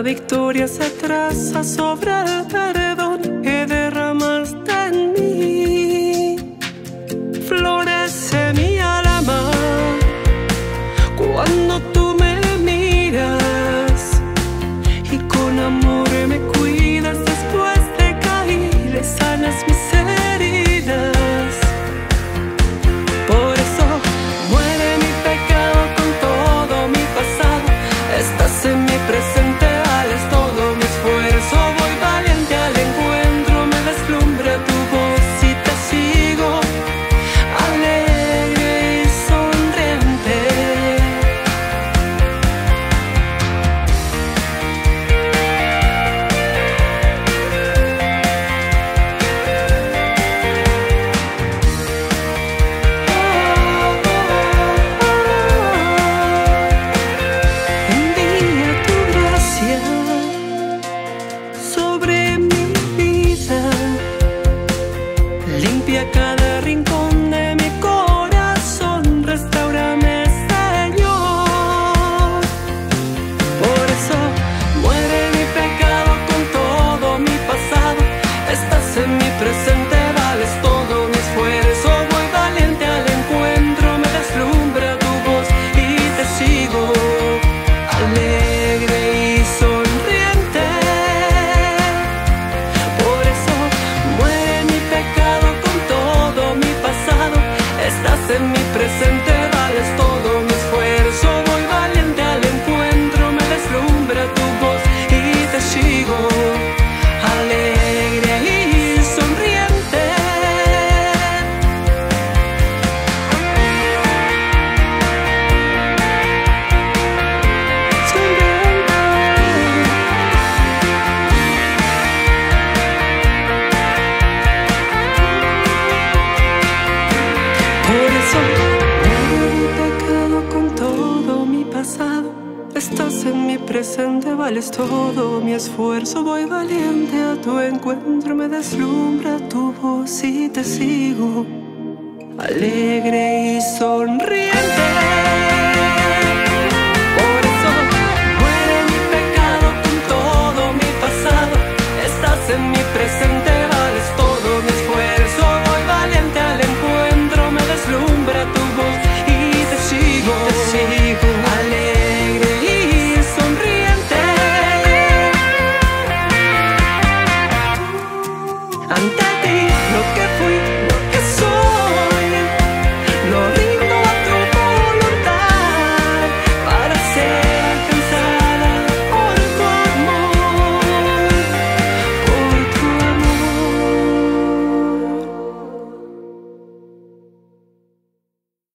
La victoria se traza sobre el perdón que derramaste en mí. Florece mi alma cuando tú me miras y con amor me cuidas después de caer, le sanas mis heridas. Por eso muere mi pecado con todo mi pasado. Estás en mi presente, vales todo mi esfuerzo. Voy valiente al encuentro, me deslumbra tu voz y te sigo, alegre y sonriente. Envía tu gracia sobre mi vida, limpia cada rincón de mi corazón, restáurame, Señor. Por eso muere mi pecado con todo mi pasado. Estás en mi presente, vales todo mi esfuerzo. Voy valiente al encuentro, me deslumbra tu voz y te sigo, alegre y sonriente. Por eso muere mi pecado con todo mi pasado. Estás en mi presente, vales todo mi esfuerzo. Voy valiente al encuentro, me deslumbra tu voz y te sigo, alegre y sonriente. Por eso muere mi pecado con todo mi pasado. Estás en mi presente, vales todo mi esfuerzo. Voy valiente a tu encuentro, me deslumbra tu voz y te sigo, alegre y sonriente.